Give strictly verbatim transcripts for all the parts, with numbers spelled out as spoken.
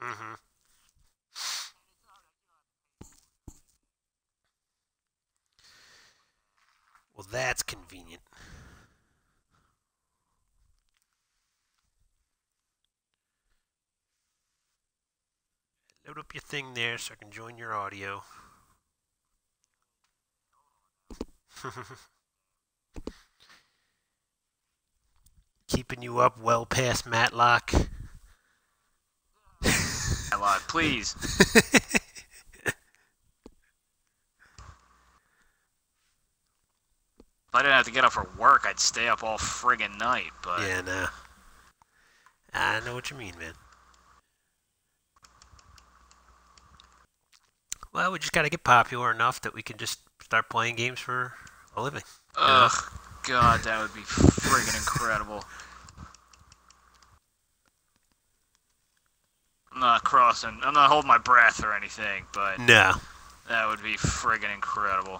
Mm-hmm. Well, that's convenient. Load up your thing there so I can join your audio. Keeping you up well past Matlock. Matlock, please. If I didn't have to get up for work, I'd stay up all friggin' night, but... Yeah, no. I know what you mean, man. Well, we just gotta get popular enough that we can just start playing games for a living. Ugh, you know? God, that would be friggin' incredible. I'm not crossing, I'm not holding my breath or anything, but... No. That would be friggin' incredible.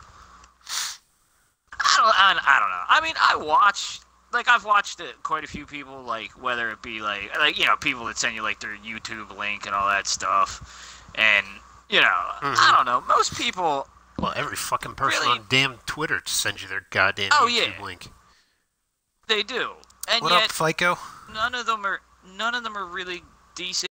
I don't, I, I don't know. I mean, I watch, like, I've watched it, quite a few people, like, whether it be, like, like, you know, people that send you, like, their YouTube link and all that stuff, and, you know, mm-hmm. I don't know, most people... Well, every fucking person really, on damn Twitter sends you their goddamn oh, YouTube yeah. link. They do. And what yet, up, FICO? None of them are, none of them are really decent.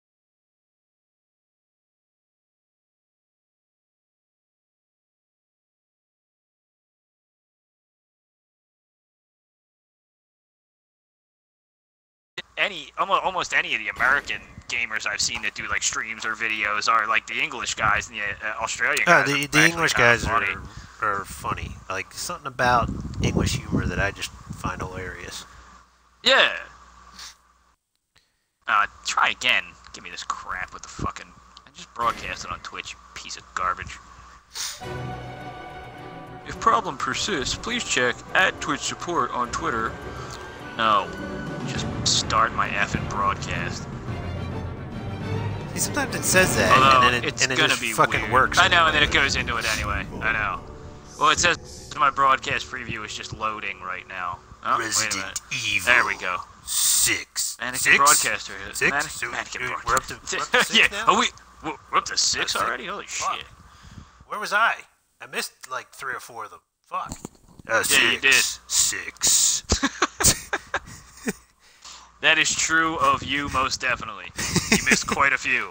Any almost almost any of the American gamers I've seen that do like streams or videos are like the English guys and the uh, Australian guys. Oh, the the English guys funny. are are funny. Like something about English humor that I just find hilarious. Yeah. Uh, try again. Give me this crap with the fucking. I just broadcast it on Twitch. You piece of garbage. If problem persists, please check at Twitch support on Twitter. No. Just start my effing broadcast. See, sometimes it says that, Although, and then it, it's and it gonna just be fucking weird. works. I know, and then it goes into it anyway. I know. Well, it says my broadcast preview is just loading right now. Oh, Resident wait a minute. Evil. There we go. Six. Mannequin six? broadcaster. Six? Man So, Mannequin dude, broadcaster. we're up to, we're up to six yeah. now? Oh, we we're up to six That's already. it. Holy Fuck. shit. Where was I? I missed like three or four of them. Fuck. Uh, yeah, six. you did. Six. That is true of you, most definitely. You missed quite a few.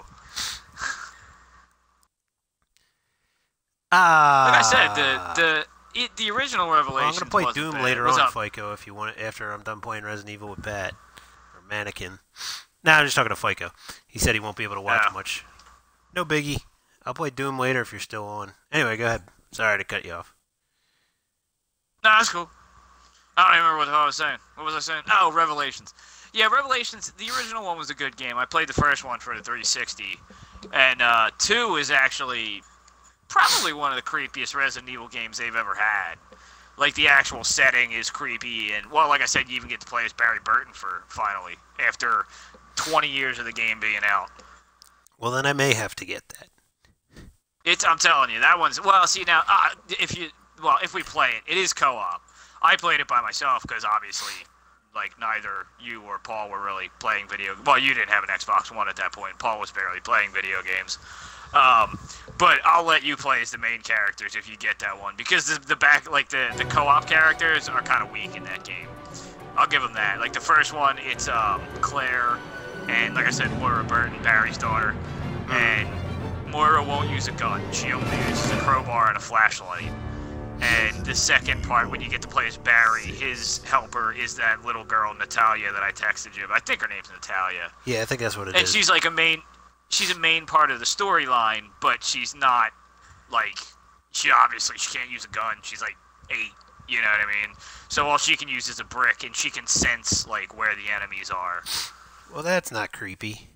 Ah. Like I said, the the it, the original Revelations. Well, I'm gonna play wasn't Doom bad. later What's on, up? FICO. If you want, after I'm done playing Resident Evil with Pat or Mannequin. Nah, I'm just talking to FICO. He said he won't be able to watch Yeah. much. No biggie. I'll play Doom later if you're still on. Anyway, go ahead. Sorry to cut you off. No, that's cool. I don't even remember what the hell I was saying. What was I saying? Oh, Revelations. Yeah, Revelations, the original one was a good game. I played the first one for the three sixty. And uh, two is actually probably one of the creepiest Resident Evil games they've ever had. Like, the actual setting is creepy. And, well, like I said, you even get to play as Barry Burton for, finally, after twenty years of the game being out. Well, then I may have to get that. It's, I'm telling you, that one's, well, see, now, uh, if you, well, if we play it, it is co-op. I played it by myself because, obviously, like, neither you or Paul were really playing video, well, you didn't have an Xbox One at that point. Paul was barely playing video games. Um, but I'll let you play as the main characters if you get that one, because the, the back, like, the, the co-op characters are kind of weak in that game. I'll give them that. Like, the first one, it's, um, Claire, and, like I said, Moira Burton, Barry's daughter, and Moira won't use a gun. She only uses a crowbar and a flashlight. And the second part, when you get to play as Barry, his helper is that little girl, Natalia, that I texted you. I think her name's Natalia. Yeah, I think that's what it and is. And she's like a main, she's a main part of the storyline, but she's not, like, she obviously, she can't use a gun. She's like eight, you know what I mean? So all she can use is a brick, and she can sense, like, where the enemies are. Well, that's not creepy.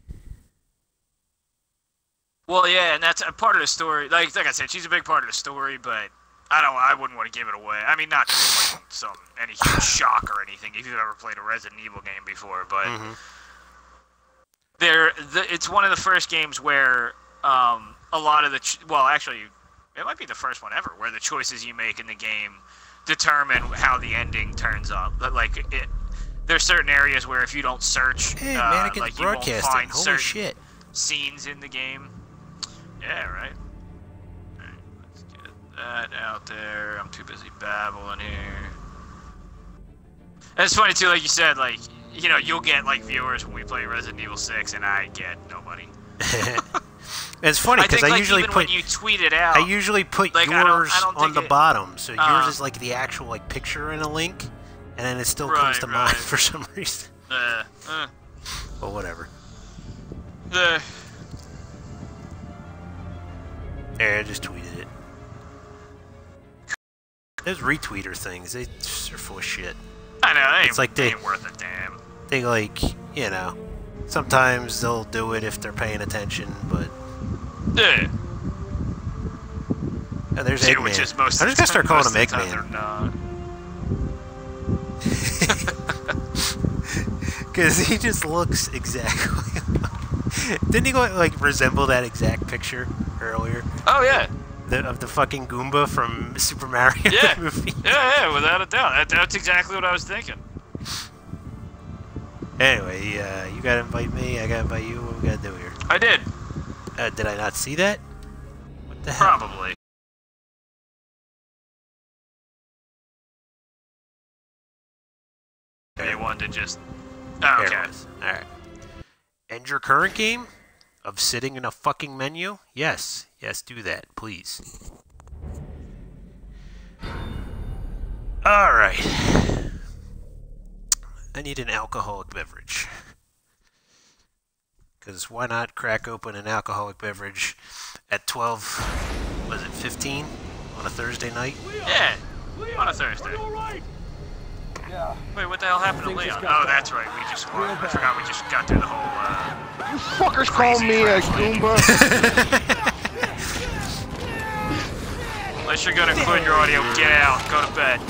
Well, yeah, and that's a part of the story. Like, like I said, she's a big part of the story, but I don't. I wouldn't want to give it away. I mean, not like some any huge shock or anything if you've ever played a Resident Evil game before, but Mm-hmm. there, the, it's one of the first games where um, a lot of the ch well, actually, it might be the first one ever where the choices you make in the game determine how the ending turns up. But, like, it, there's certain areas where if you don't search, Hey, uh, Mannequin's like, you won't broadcasting. find Holy certain, shit. scenes in the game. Yeah, right. Alright, let's get that out there. I'm too busy babbling here. And it's funny too, like you said, like, you know, you'll get like viewers when we play Resident Evil six, and I get nobody. It's funny because I, I, like, usually even put when you tweet it out, I usually put like, yours I don't, I don't on the it, bottom, so uh, yours is like the actual like picture and a link, and then it still right, comes to right. mine for some reason. Uh, uh, Well, whatever. uh, There, I just tweeted it. Those retweeter things, they, they're full of shit. I know, they ain't, It's like they- ain't worth a damn. They like, you know, sometimes they'll do it if they're paying attention, but Yeah. oh, there's Yeah, Eggman. which is most I'm of just the gonna start time- calling him most of the time Eggman. they're not. Because he just looks exactly. Didn't he like resemble that exact picture earlier? Oh yeah. The, of the fucking Goomba from Super Mario Yeah. the movie. Yeah, yeah, without a doubt. That, that's exactly what I was thinking. Anyway, uh, you gotta invite me. I gotta invite you. What we gotta do here? I did. Uh, did I not see that? What the hell? Probably. They wanted to just. Oh, There okay. it was. All right. End your current game of sitting in a fucking menu. Yes, yes, do that, please. All right. I need an alcoholic beverage. Because why not crack open an alcoholic beverage at twelve, was it fifteen on a Thursday night? Yeah. On a Thursday. Yeah. Wait, what the hell happened to Leon? Oh, that's right. We just. I forgot we just got through the whole. Uh, You fuckers call me a Goomba? unless you're gonna quit your audio, get out. Go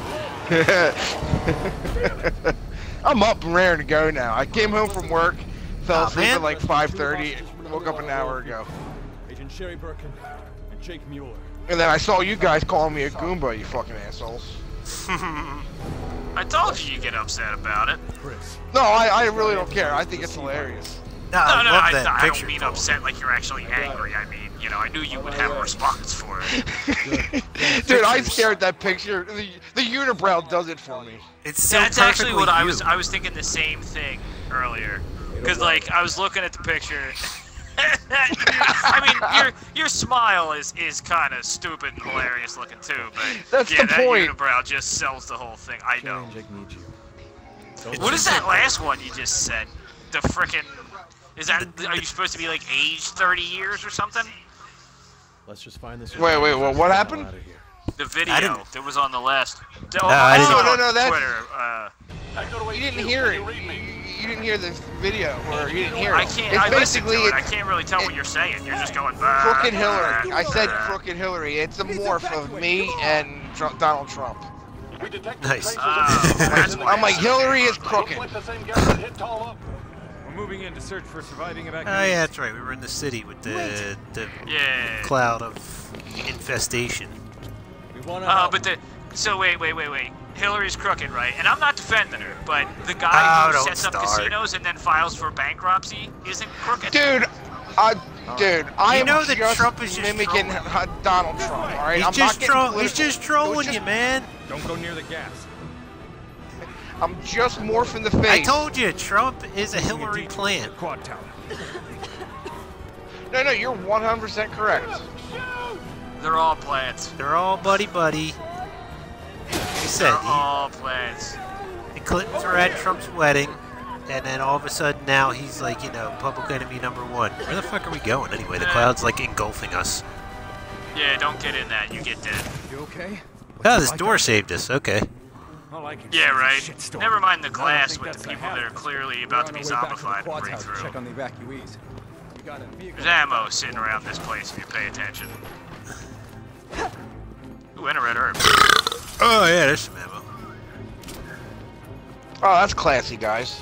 to bed. I'm up and raring to go now. I came home from work, fell Aw, asleep man. at like five thirty, woke up an hour ago. Agent Sherry Birkin and Jake Mueller. And then I saw you guys calling me a Goomba, you fucking assholes. I told you you get upset about it. Chris. No, I, I really don't care. I think it's hilarious. No, No, I no, love I, that I picture. don't mean photo. upset like you're actually angry. I mean, you know, I knew you would have a response for it. Dude, I stared at that picture. The, the unibrow does it for me. It's so That's actually what perfectly I was. you. I was thinking the same thing earlier, because like I was looking at the picture. I mean, your your smile is is kind of stupid and hilarious looking too, but That's yeah, the that point. unibrow just sells the whole thing. I know. and Jake need you. What is that last one you just said? The frickin'. Is that? Are you supposed to be like aged thirty years or something? Let's just find this. Wait, wait, what- what happened? Out of here. The video didn't- that was on the last. No, I didn't- No, no, no, that's- Twitter. Uh, You didn't hear it. You, you didn't hear the video, or you didn't hear it. I can't. It's I listened to basically it. I it's can't really tell what it- you're saying. You're just going. Crooked Hillary. I said Crooked Hillary. It's a morph of me and Tr Donald Trump. Nice. Oh, that's what I'm it like, is. Hillary is crooked. We're moving in to search for surviving Oh evacuees. yeah, that's right. We were in the city with the the Yeah. cloud of infestation. We want to. Uh, but the. So wait, wait, wait, wait. Hillary's crooked, right? And I'm not defending her, but the guy Oh, who don't sets up start. casinos and then files for bankruptcy isn't crooked. Dude, I, dude, I You am know that just Trump is just mimicking trolling. uh, Donald Trump. All right, He's I'm just not getting tro- he's political. just It was trolling just- you, man. Don't go near the gas. I'm just morphing the face. I told you, Trump is a Hillary plant. Quad tower. No, no, you're one hundred percent correct. They're all plants. They're all buddy buddy. He said They're he, all plants. the Clintons were at Trump's wedding, and then all of a sudden now he's like, you know, public enemy number one. Where the fuck are we going anyway? The cloud's like engulfing us. Yeah, don't get in that. You get dead. You okay? Oh, this door saved us. Okay. All I can Yeah, see is a right. shitstorm. Never mind the I don't glass think with that's the the people that are hazard. clearly We're about to on be our way back to the zombified and quad break tower to through. check on the evacuees. We got a vehicle. There's ammo sitting around this place if you pay attention. Ooh, and a red herb. Oh yeah, there's some ammo. Oh, that's classy, guys.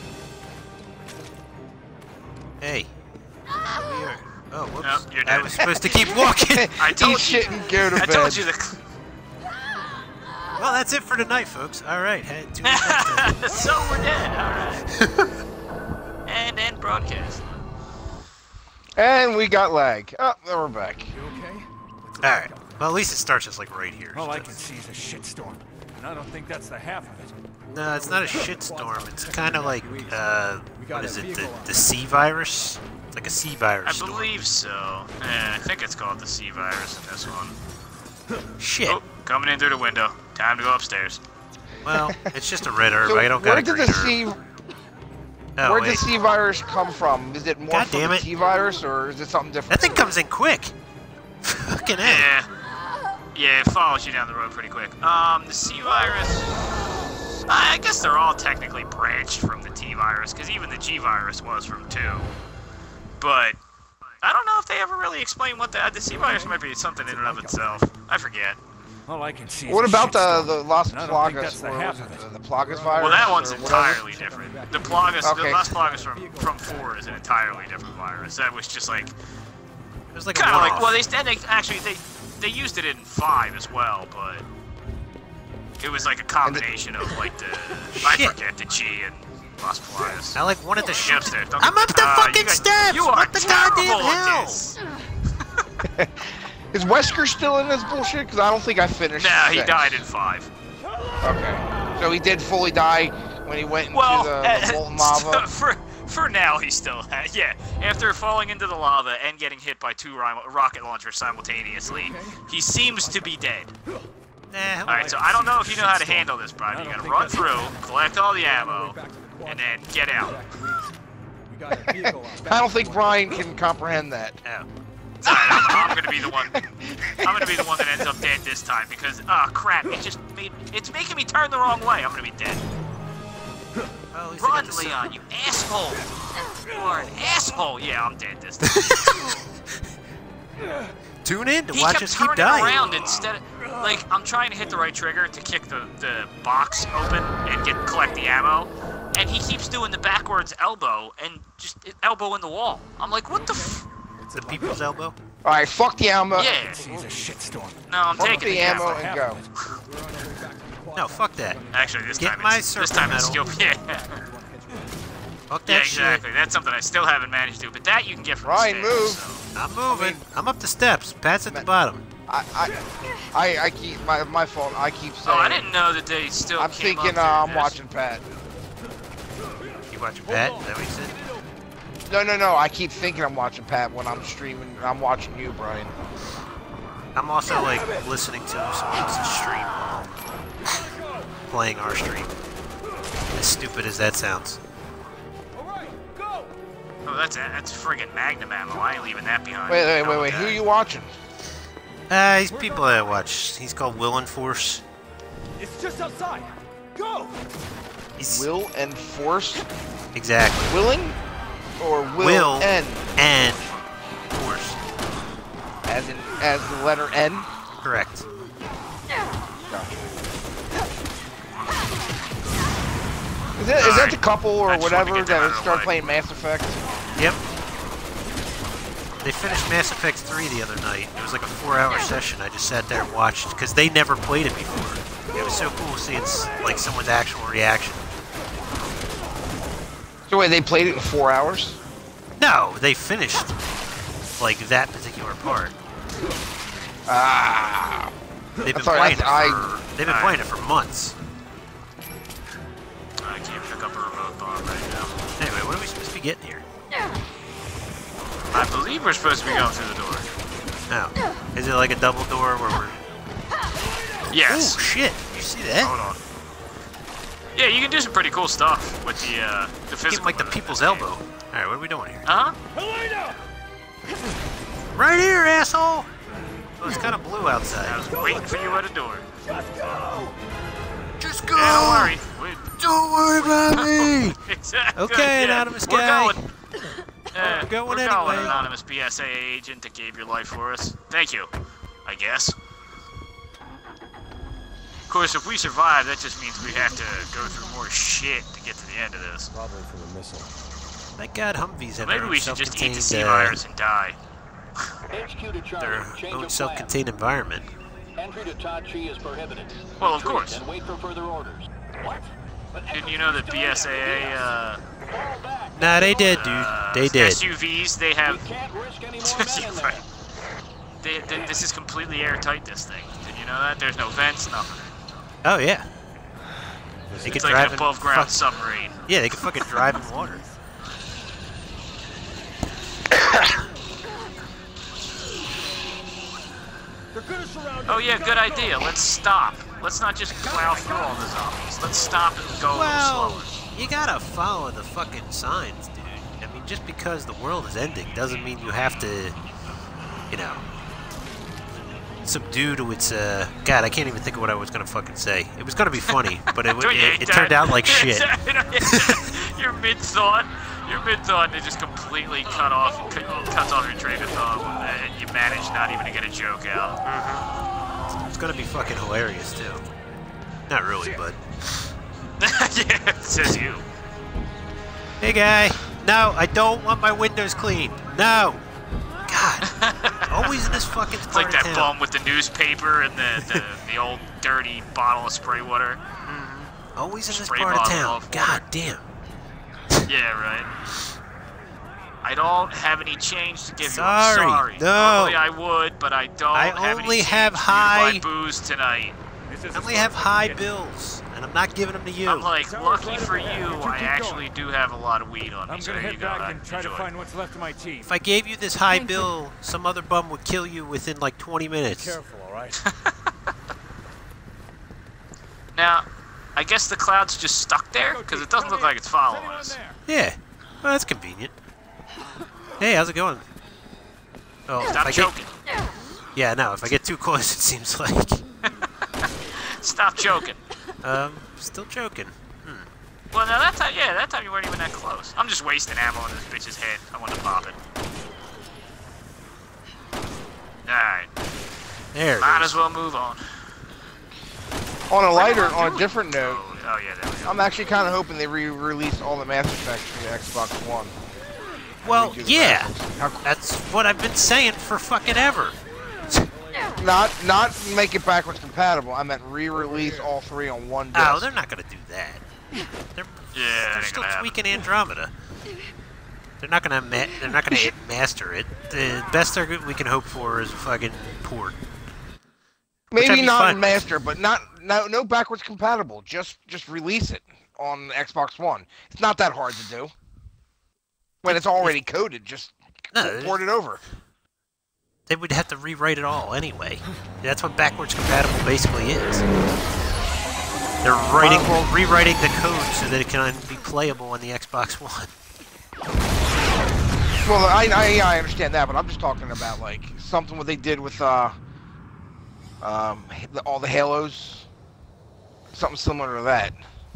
Hey. Here. Oh, whoops. Nope, you're I dead. was supposed to keep walking. I told Eat you. shit and go to I bed. told you the. Well, that's it for tonight, folks. All right. Hey, tune in next time. So we're dead. All right. And end broadcast. And we got lag. Oh, now we're back. You okay? Alright. Well, at least it starts just like right here. All I can see is a shitstorm, and I don't think that's the half of it. No, it's not a shitstorm. It's kind of like, uh, what is it, the, the C virus? It's like a C virus I storm. believe so. Eh, I think it's called the C virus in this one. Shit. Oh, coming in through the window. Time to go upstairs. Well, it's just a red herb. So I don't where got a did green the herb. C Oh, where did wait. the C virus come from? Is it more God from damn the it. T virus or is it something different? That thing comes in quick. Fucking A. Yeah. Yeah, it follows you down the road pretty quick. Um, the C virus... I guess they're all technically branched from the T virus, because even the G virus was from two. But I don't know if they ever really explain what the... The C virus might be something in and of itself. I forget. All I can see is What a about the shitstorm, the Las and I don't think that's Plagas? the Or half was of it it. the, the Plagas virus? Well, that one's or whatever? entirely different. The Plagas, Okay. the Las Plagas from, from four is an entirely different virus. That was just like... It was like a Kind of like... one-off. Well, they, and they actually... They, they used it in five as well, but... It was like a combination of like the... I Shit. forget, the G and Las Plagas. I like wanted to Get shoot. upstairs. Don't I'm get- up the Uh, fucking you guys- steps! You are What the goddamn terrible at hell? this. Is Wesker still in this bullshit? Because I don't think I finished. Nah, he six. died in five. Okay. So he did fully die when he went into Well, the, the molten lava. for for now he still has. Yeah, after falling into the lava and getting hit by two ro- rocket launchers simultaneously, he seems to be dead. Nah, All right, so I don't know if you know how to handle this, Brian. You gotta run through, collect all the ammo, and then get out. We got a vehicle out I don't think Brian can comprehend that. oh. All right, I'm, I'm gonna be the one. I'm gonna be the one that ends up dead this time because ah crap, it just made it's making me turn the wrong way. I'm gonna be dead. Well, at least I got Run, the sun. Leon, you asshole! You are an asshole. Yeah, I'm dead this time. Tune in to He watch kept us keep turning dying. around instead of, like, I'm trying to hit the right trigger to kick the, the box open and get collect the ammo, and he keeps doing the backwards elbow and just elbow in the wall. I'm like, what the f... The people's elbow. All right, fuck the ammo. Yeah. Sees a shitstorm. No, I'm Fuck taking the the ammo ammo. and go. No, fuck that. Actually, this Get time my it's, this circle time it's medal. skill. Yeah, Fuck that yeah, exactly. shit. That's something I still haven't managed to do, but that you can get from Ryan, the stairs, move. so. I'm moving. I'm up the steps. Pat's at the bottom. I, I, I, I keep my my fault. I keep saying. Oh, I didn't know that they still I'm came thinking. up Uh, through I'm this. watching Pat. You watching Pat? Is that what you said? No, no, no. I keep thinking I'm watching Pat when I'm streaming. I'm watching you, Brian. I'm also like listening to someone else's stream while playing our stream. As stupid as that sounds. Oh, that's that's friggin' Magnum ammo. I ain't leaving that behind. Wait, wait, Hell wait, with wait. Who that. are you watching? Uh, these people that I watch. He's called Will and Force. It's just outside. Go. He's Will and Force? exactly Willing? Or Will, Will. N? and Force. As in, as the letter N? Correct. Is that, is that the couple or I just wanted to whatever get them out that of the started way. playing Mass Effect? Yep. They finished Mass Effect three the other night. It was like a four-hour session. I just sat there and watched because they never played it before. It was so cool seeing s- like someone's actual reaction. So wait, they played it in four hours? No, they finished like that particular part. Ah. They've been sorry, playing it for, I- they've been I- playing it for months. I can't pick up a remote bomb right now. Anyway, what are we supposed to be getting here? I believe we're supposed to be going through the door. Oh, is it like a double door where we're? Yes. Oh shit! You see that? Hold on. Yeah, you can do some pretty cool stuff with the uh, the Give physical. like the mode of people's this game. elbow. All right, what are we doing here? Uh huh. Right here, asshole! Oh, it's kind of blue I outside. was waiting for you at a door. Just go! Yeah, don't worry. We- Don't worry about me! exactly. Okay, yeah. anonymous we're guy. Going. Uh, We're going we're anyway. going, anonymous B S A agent that gave your life for us. Thank you, I guess. Of course, if we survive, that just means we have to go through more shit to get to the end of this. Probably from the missile. Thank God Humvees have Maybe their we own should just eat the self-contained, sea uh, virus and die. H Q to Charlie. their Change own of self-contained environment. plan. Entry to Tachi is prohibited. Well, of Retreat course. And wait for further orders. What? But Didn't you know that B S A A uh, Fall back. Nah, they did, dude. Uh, They did. S U Vs, they have. We can't risk any more men in there. Right. They, they, this is completely airtight. This thing. Did you know that? There's no vents, nothing. Oh yeah. They could It's like drive an in above ground fuck- submarine. Yeah, they could fucking drive in water. Oh yeah, good idea. Let's stop. Let's not just plow through all the zombies. Let's stop and go a Well, little slower. you gotta follow the fucking signs, dude. I mean, just because the world is ending doesn't mean you have to, you know, subdue to its, uh... God, I can't even think of what I was gonna fucking say. It was gonna be funny, but it, it, it turned out like shit. You're mid-thought. You're mid-thought and it just completely cut off, cut, cuts off your train of thought, and you manage not even to get a joke out. Mm-hmm. It's gonna be fucking hilarious, too. Not really, but... Yeah, it says you. Hey, guy. No, I don't want my windows clean. No. God. Always in this fucking It's like part that of town. bum with the newspaper and the, the, the old dirty bottle of spray water. Always in this Spray part of bottle town. of God water. damn. Yeah, right. I don't have any change to give Sorry, you. I'm sorry. no. Normally I would, but I don't I have only any have change high- to buy booze tonight. I only have high bills, and I'm not giving them to you. I'm like, lucky for you, I actually do have a lot of weed on me. I'm so gonna there head you go. back and try to Enjoy. find what's left of my team. If I gave you this high bill, some other bum would kill you within like twenty minutes. Careful, all right? Now, I guess the cloud's just stuck there because it doesn't look like it's following us. Yeah, well, that's convenient. Hey, how's it going? Oh, if Stop I choking. Get... Yeah, no, if I get too close, it seems like. Stop choking. Um, still joking. Well, now that time, yeah, that time you weren't even that close. I'm just wasting ammo on this bitch's head. I want to pop it. Alright. There it Might is. as well move on. On a lighter, on a different note, Oh, oh yeah, there we go. I'm actually kind of hoping they re-release all the Mass Effects for the Xbox One. Well, Redo the yeah. graphics. How- That's what I've been saying for fucking ever. Not, not make it backwards compatible. I meant re-release all three on one disc. Oh, they're not gonna do that. They're, Yeah, that they're ain't still gonna happen. tweaking Andromeda. They're not gonna ma they're not gonna master it. The best they're, we can hope for is a fucking port. Which I'd Maybe be not fine with. master, but not no no backwards compatible. Just just release it on the Xbox One. It's not that hard to do. When it's already coded, just No, port it over. they would have to rewrite it all anyway. That's what backwards compatible basically is. They're writing, Uh, rewriting the code so that it can be playable on the Xbox One. Well, I, I yeah, I understand that, but I'm just talking about like something what they did with uh um the, all the Halos. Something similar to that.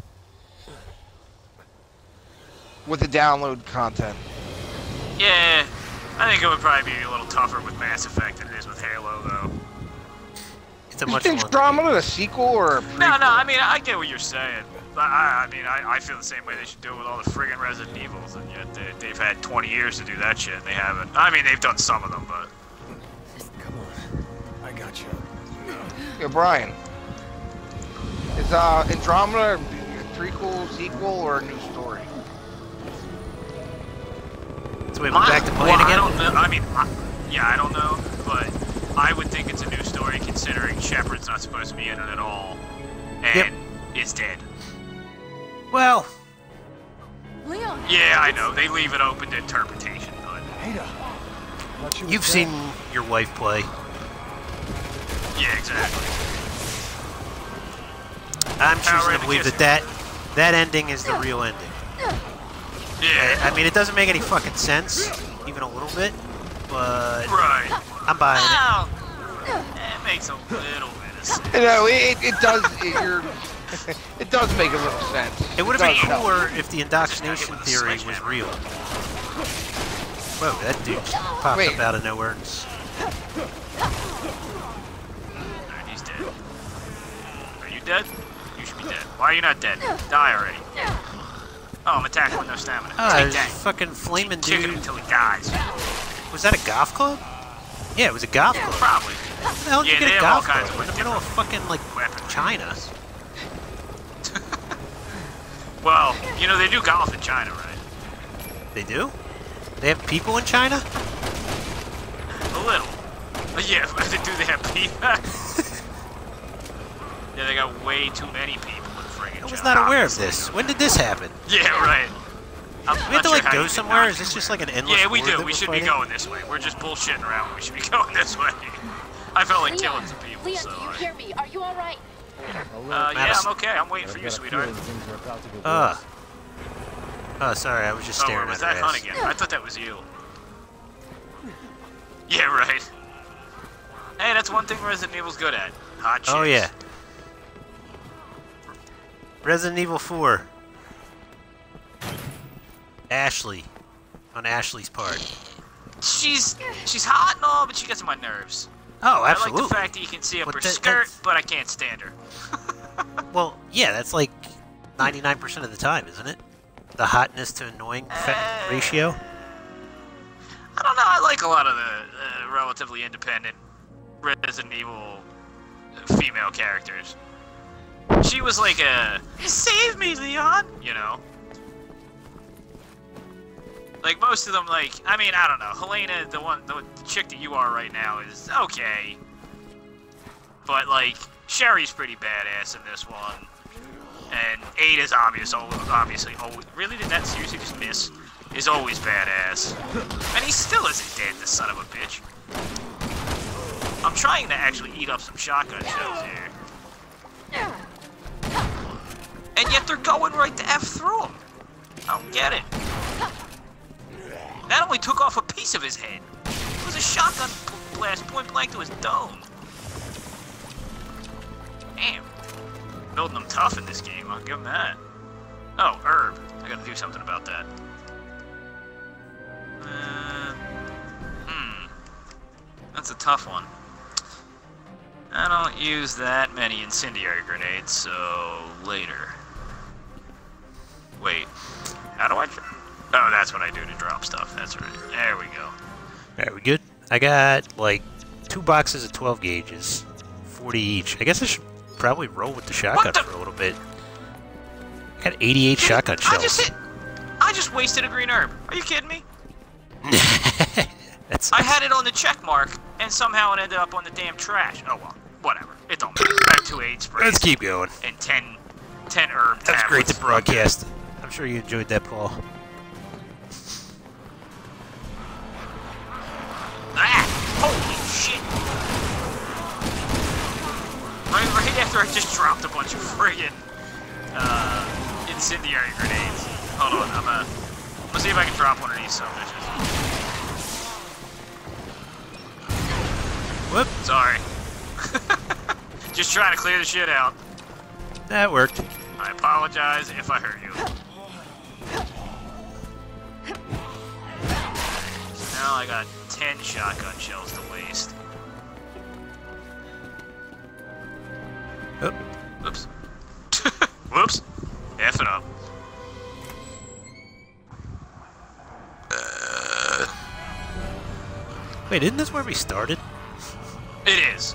With the download content. Yeah, I think it would probably be a little tougher with Mass Effect than it is with Halo, though. It's a Is much longer Andromeda a sequel or a prequel? No, no, I mean, I get what you're saying. But I, I mean, I, I feel the same way they should do it with all the friggin' Resident Evils, and yet they, they've had twenty years to do that shit, and they haven't. I mean, they've done some of them, but... Come on. I got you. Yeah, Brian. Is uh, Andromeda a prequel, sequel, or a new story? So wait, we're back to playing well, again? I don't know. I mean, I, yeah, I don't know, but I would think it's a new story considering Shepard's not supposed to be in it at all, and Yep. is dead. Well, Leon. Yeah, I know. They leave it open to interpretation, but Ada. thought she was you've dead. seen your wife play. yeah, exactly. I'm Power choosing in to the believe that, kitchen. that that ending is the real ending. Yeah, I mean, it doesn't make any fucking sense, even a little bit, but right. I'm buying it. Ow. It makes a little bit of sense. You know, it, it does. It, you're, it does make a little sense. It would have been does help. cooler if the indoctrination Just gotta get theory with the was sledgehammer. real. Whoa, that dude just popped Wait. up out of nowhere. Alright, he's dead. Are you dead? You should be dead. Why are you not dead? Die already. Oh, I'm attacking with no stamina. Ah, Take there's that. fucking flaming Kick him dude. until he dies. Was that a golf club? Yeah, it was a golf club. Probably. How the hell did Yeah, you get they a have all golf kinds club of in the middle of fucking, like, weapons. China? Well, you know, they do golf in China, right? They do? They have people in China? A little. Uh, yeah, do they have people? Yeah, they got way too many people in friggin' I was China. not aware of this. When did this happen? Yeah, right. I'm We have not to sure like how go you somewhere? not Is this be just aware. like an endless Yeah, we war do. that We we're should fighting? be going this way. We're just bullshitting around. We should be going this way. I felt like killing some people, Leon, so... do you hear me? Are you all right? Uh, yeah, Madison. I'm okay. I'm waiting for you, sweetheart. Uh. Oh, sorry. I was just Oh, staring or was at that her Hunt ass. again? I thought that was you. Yeah, right. Hey, that's one thing Resident Evil's good at. Hot chicks. Oh, yeah. Resident Evil four. Ashley. On Ashley's part. She's she's hot and all, but she gets on my nerves. Oh, I absolutely. like the fact that you can see up But her that- skirt, that's- but I can't stand her. Well, yeah, that's like ninety-nine percent of the time, isn't it? The hotness to annoying fa- Uh, ratio? I don't know. I like a lot of the uh, relatively independent Resident Evil female characters. She was like a save me, Leon. You know. Like most of them, like I mean, I don't know. Helena, the one, the chick that you are right now, is okay. But like Sherry's pretty badass in this one, and Ada's obvious, obviously. Oh, really? Did that seriously just miss? Is always badass, and he still isn't dead. This son of a bitch. I'm trying to actually eat up some shotgun shells here, and yet they're going right to F through him. I don't get it. That only took off a piece of his head. It was a shotgun blast point blank to his dome. Damn. Building them tough in this game, I'll give them that. Oh, herb. I gotta do something about that. Uh, hmm. That's a tough one. I don't use that many incendiary grenades, so later. Wait. How do I... Oh, that's what I do to drop stuff. That's right. There we go. Alright, we good? I got like two boxes of twelve gauges. forty each. I guess I should probably roll with the shotgun the- for a little bit. I got eighty-eight shotgun I shells. just hit... I just wasted a green herb. Are you kidding me? That's I had it on the check mark, and somehow it ended up on the damn trash. Oh well, whatever. It don't matter. I have two aid sprays Let's keep going. and ten, ten herb That's great to tablets. broadcast. I'm sure you enjoyed that, Paul. Ah! Holy shit! Right, right after I just dropped a bunch of friggin' uh, incendiary grenades. Hold on, I'm gonna, I'm gonna see if I can drop one of these some bitches. Whoop. Sorry. Just trying to clear the shit out. That worked. I apologize if I hurt you. Now I got ten shotgun shells to waste. Oh. Whoops. Whoops. F it up. Uh, Wait, isn't this where we started? it is.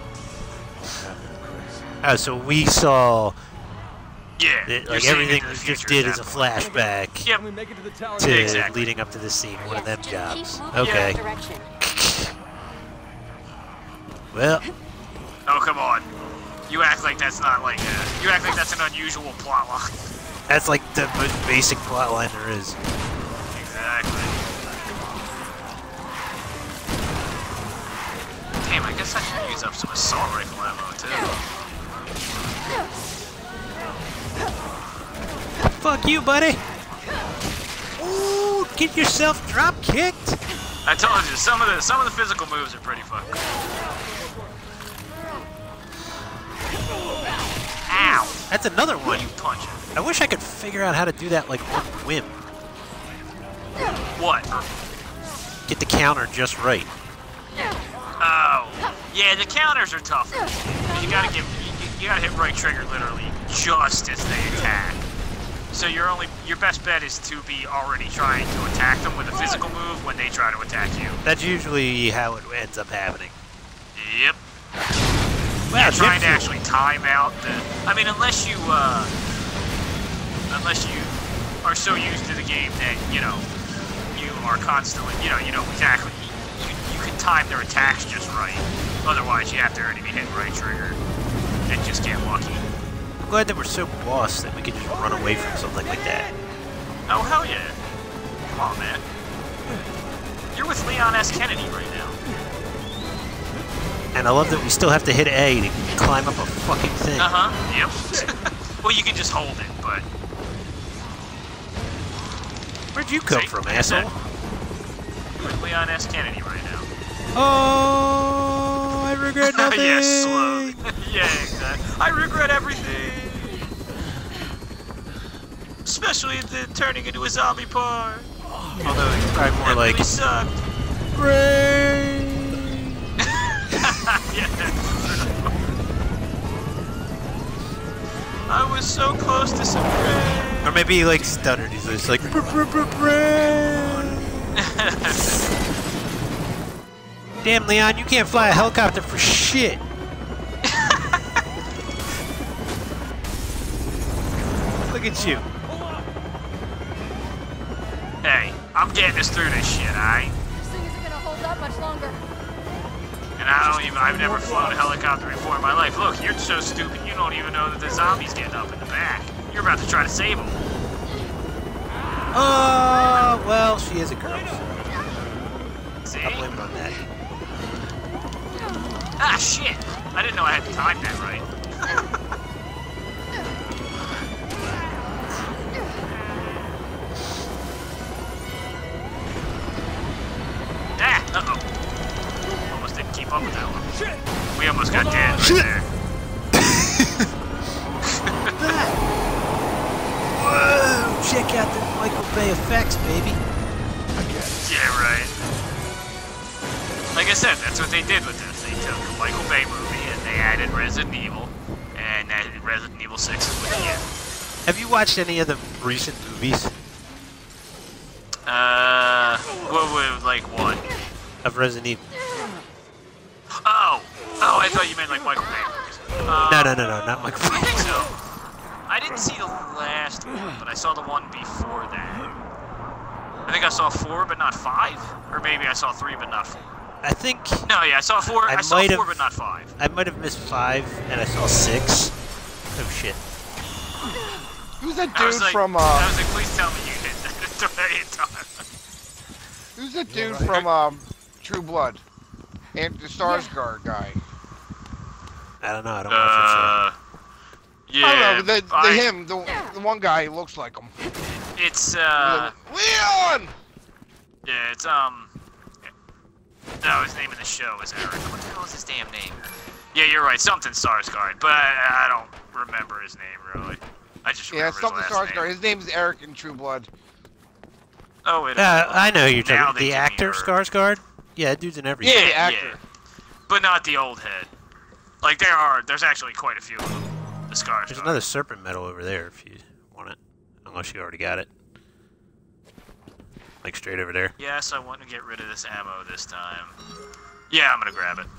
Oh, so we saw Yeah. it, you're like seeing everything into we the just future did at as a that point. flashback Yep. Can we make it to the tower? to Exactly. leading up to this scene, one of them Yes, jobs. keep moving Okay. in that direction. Well, Oh, come on. You act like that's not like a, you act like that's an unusual plot line. that's like the most basic plot line there is. Exactly. Damn, I guess I should use up some assault rifle ammo too. Fuck you, buddy. Ooh, get yourself drop kicked. I told you, some of the some of the physical moves are pretty fucking cool. Ow! That's another one. You punch it. I wish I could figure out how to do that like on whim. What? Get the counter just right. Oh, yeah, the counters are tough. You gotta give, you, you gotta hit right trigger literally just as they attack. So your only, your best bet is to be already trying to attack them with a physical move when they try to attack you. That's usually how it ends up happening. Yep. Wow, You're trying to Jim actually time out the. I mean, unless you, uh, unless you are so used to the game that you know you are constantly, you know, you know exactly, you, you can time their attacks just right. Otherwise, you have to already be hitting right trigger and just get lucky. I'm glad that we're so boss that we can just run away from something like that. Oh, hell yeah. Come on, man. You're with Leon S. Kennedy right now. And I love that we still have to hit A to climb up a fucking thing. Uh-huh, yep. Well, you can just hold it, but... Where'd you come See, from, that's asshole? it. You're with Leon S. Kennedy right now. Oh, I regret nothing. Yeah, slowly. Yeah, exactly. I regret everything. Especially the turning into a zombie part. Although it's probably more That like really sucked. brain. Yeah. I was so close to some brain. Or maybe he like stuttered. He's just like brain. Damn, Leon, you can't fly a helicopter for shit. Look at you. Hey, I'm getting us through this shit, alright? This thing isn't gonna hold up much longer. And I don't even, I've never flown a helicopter before in my life. Look, you're so stupid, you don't even know that the zombie's getting up in the back. You're about to try to save him. Oh, well, she is a girl, so See? I'll blame it on that. Ah, shit! I didn't know I had to time that right. Ah, uh-oh. Almost didn't keep up with that one. We almost got dead right there. Whoa! Check out the Michael Bay effects, baby. Yeah, right. Like I said, that's what they did with this. They took a Michael Bay movie and they added Resident Evil, and added Resident Evil six is what they get. Have you watched any of the recent movies Uh, what would, like what? of Resident Evil? Oh! Oh, I thought you meant like Michael Bay movies. Uh, No, no, no, no, not Michael I Bay. think so. I didn't see the last one, but I saw the one before that. I think I saw four, but not five? Or maybe I saw three, but not four. I think No, yeah, I saw four. I, I saw might four, have- but not five. I might have missed five, and I saw six. Oh shit! Who's that I was dude like, from I uh? was like, please tell me you hit that the right time. Who's that dude from um? True Blood, and the Skarsgård guy. I don't know. I don't know if Uh, yeah. I don't know. The, the I- him, the, the one guy looks like him. It's uh, Leon. yeah, it's um. No, his name in the show is Eric. What the hell is his damn name? Yeah, you're right. Something Skarsgård, but I, I don't remember his name really. I just Yeah, remember something his last Skarsgård. name. His name's Eric in True Blood. Oh, wait. so. Uh, I know who you're Now talking. they The give me actor her- Skarsgård. Yeah, that dude's in everything. Yeah, the yeah. actor. But not the old head. Like there are, there's actually quite a few of them. The Skarsgård. There's another serpent medal over there if you want it, unless you already got it. Like straight over there. Yes, I want to get rid of this ammo this time. Yeah, I'm gonna grab it.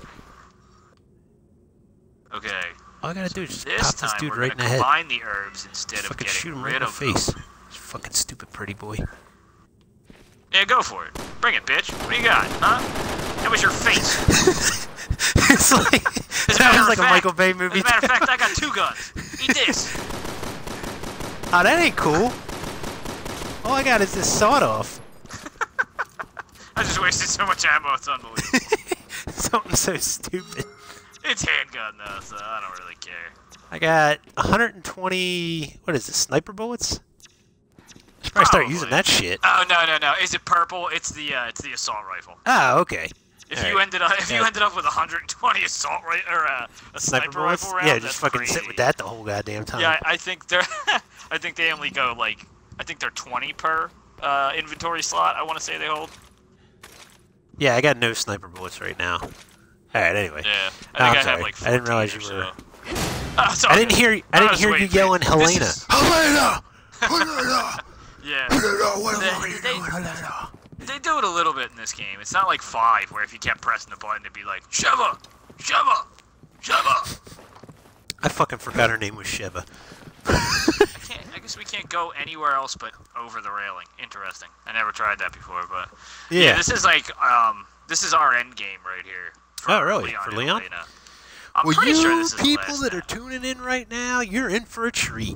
Okay. All I gotta do is just This pop this time dude we're right in gonna the head. combine the herbs instead of Fucking getting shoot him rid right in the of them. face. This fucking stupid pretty boy. Yeah, go for it. Bring it, bitch. What do you got, huh? That was your face. It's like As a that matter was of like a fact- Michael Bay movie. As a matter of fact, I got two guns. Eat this. Oh, that ain't cool. All I got is this sawed off. I just wasted so much ammo, it's unbelievable. Something so stupid. It's handgun though, so I don't really care. I got one hundred twenty. What is this? Sniper bullets? I should probably start Probably. using that shit. Oh no no no! Is it purple? It's the uh, it's the assault rifle. Oh, okay. If All you right. ended up if you Yeah. ended up with one hundred twenty assault right or uh, a Sniper, sniper, bullets? rifle round, Yeah, that's just fucking crazy. sit with that the whole goddamn time. Yeah, I, I think they're I think they only go like I think they're twenty per uh, inventory slot. I want to say they hold. Yeah, I got no sniper bullets right now. All right. Anyway. Yeah, Oh, I think I'm I have sorry. like I didn't fourteen realize or you were. so. Oh, it's all I didn't good. hear. I I didn't was hear you waiting for yelling, This Helena. is- Helena. Helena. Yeah. Helena. What the They- fuck are you they- doing, Helena? They do it a little bit in this game. It's not like five, where if you kept pressing the button, it'd be like, Sheva! Sheva! Sheva! I fucking forgot her name was Sheva. I can't, I guess we can't go anywhere else but over the railing. Interesting. I never tried that before, but Yeah. yeah, this is like um, this is our end game right here. For Oh, really? Leon For and Leon? Elena. I'm Well, pretty you sure this is the people last that are now. tuning in right now, you're in for a treat.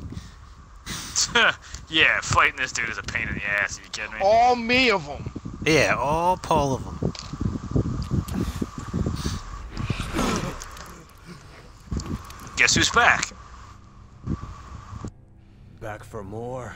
Yeah, fighting this dude is a pain in the ass. Are you kidding me? All me of them. Yeah, all Paul of them. Guess who's back? Back for more.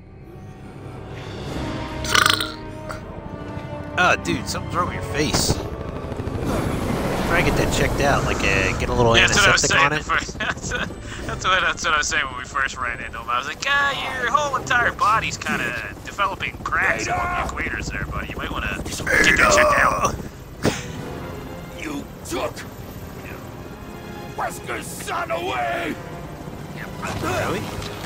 Oh, dude, something's wrong with your face. Try to get that checked out, like uh, get a little Yeah, that's what I was antiseptic saying. on the it. First, that's, that's, what, that's what I was saying when we first ran into him. I was like, ah, your whole entire body's kind of developing cracks along the equators there, buddy. You might want to get that checked out. You took Wesker's son away! Really?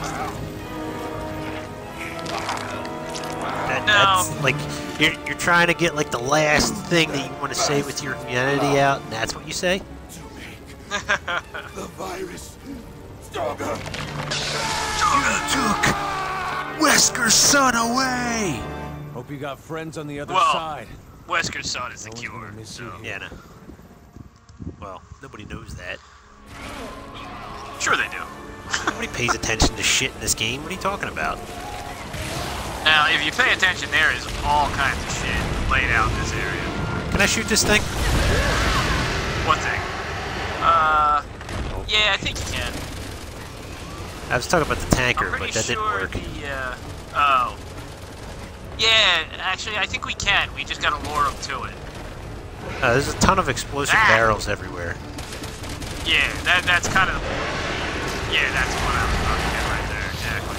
That, No. That's like you're you're trying to get like the last thing that you want to say with your humanity out, and that's what you say. To make the virus stronger. You took Wesker's son away. Hope you got friends on the other Well, side. Wesker's son is the No one's cure. gonna miss So. you. Yeah, no. Well, nobody knows that. Sure they do. Nobody pays attention to shit in this game. What are you talking about? Now, if you pay attention, there is all kinds of shit laid out in this area. Can I shoot this thing? What thing? Uh, yeah, I think you can. I was talking about the I'm tanker, pretty but that didn't sure work. the, uh, oh. Yeah, actually, I think we can. We just gotta lure them to it. Uh, there's a ton of explosive Ah. barrels everywhere. Yeah, that that's kind of. Yeah, that's what I was talking about right there. Exactly.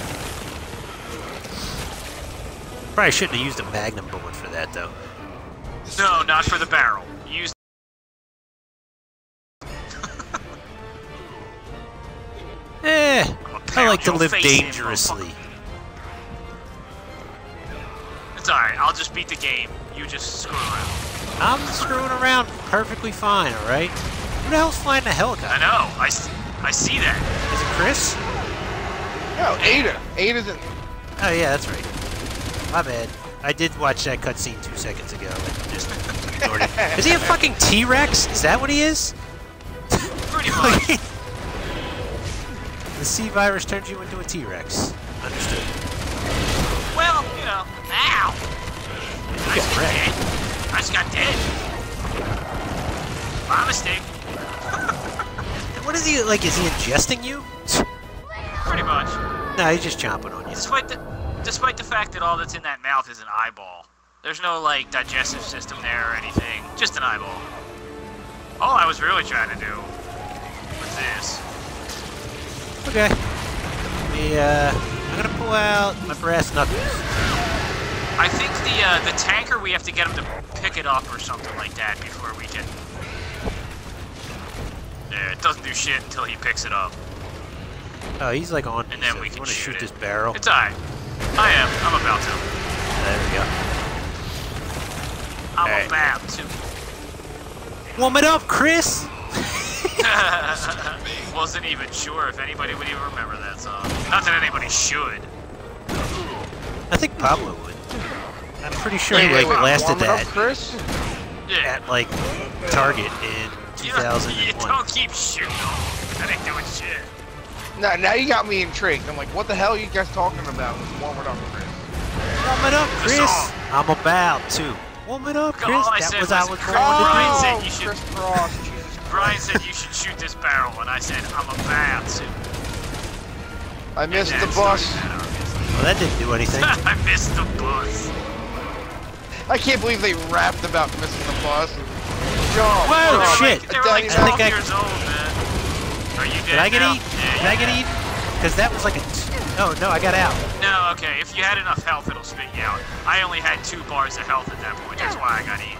Probably shouldn't have used a magnum bullet for that, though. No, not for the barrel. Use. Eh, I'm gonna I pound like to your live face in, dangerously. motherfucker. It's alright. I'll just beat the game. You just screw around. I'm screwing around perfectly fine, alright? Who the hell's flying the I helicopter? know. I, s- I see that. Is it Chris? No, Ada. Ada's in. Oh, yeah, that's right. My bad. I did watch that cutscene two seconds ago and just ignored it. Is he a fucking T-Rex? Is that what he is? Pretty much. The C virus turns you into a T-Rex. Understood. Well, you know. Ow! I just got wrecked. dead. I just got dead. My mistake. What is he, like, is he ingesting you? Pretty much. No, he's just chomping on you. Despite the, despite the fact that all that's in that mouth is an eyeball. There's no, like, digestive system there or anything. Just an eyeball. All I was really trying to do was this. Okay. Me, uh, I'm gonna pull out my brass knuckles. I think the uh, the tanker, we have to get him to pick it up or something like that before we can... Yeah, it doesn't do shit until he picks it up. Oh, he's like on me, And then so we if you can want to shoot shoot it. this barrel. It's alright. I am. I'm about to. There we go. I'm Alright. about to. Warm it up, Chris! Wasn't even sure if anybody would even remember that song. Not that anybody should. I think Pablo would. I'm pretty sure Wait, he wait, like wait, blasted warm it up, that Chris? Yeah. at like Target in two You, thousand you one. don't keep shooting them. That ain't doing shit. Now, now you got me intrigued. I'm like, what the hell are you guys talking about? Let's warm it up, Chris. Warm it up, The Chris! song. I'm about to. Warm it up, Chris! All I That said was was I was Chris- born to Brian do. said you should- Chris Cross, Jesus Brian Christ. said you should shoot this barrel, and I said I'm about to. I missed And the that bus. started that, obviously. Well, that didn't do anything. I missed the bus. I can't believe they rapped about missing the bus. Jump, Whoa, They were jump. shit. Like, they were like I think twelve I- years old, man. Are you dead Did I get now? eaten? Yeah, Did I you're get dead. eaten? Because that was like a. T oh, no, I got out. No, okay. If you had enough health, it'll spit you out. I only had two bars of health at that point. That's why I got eaten.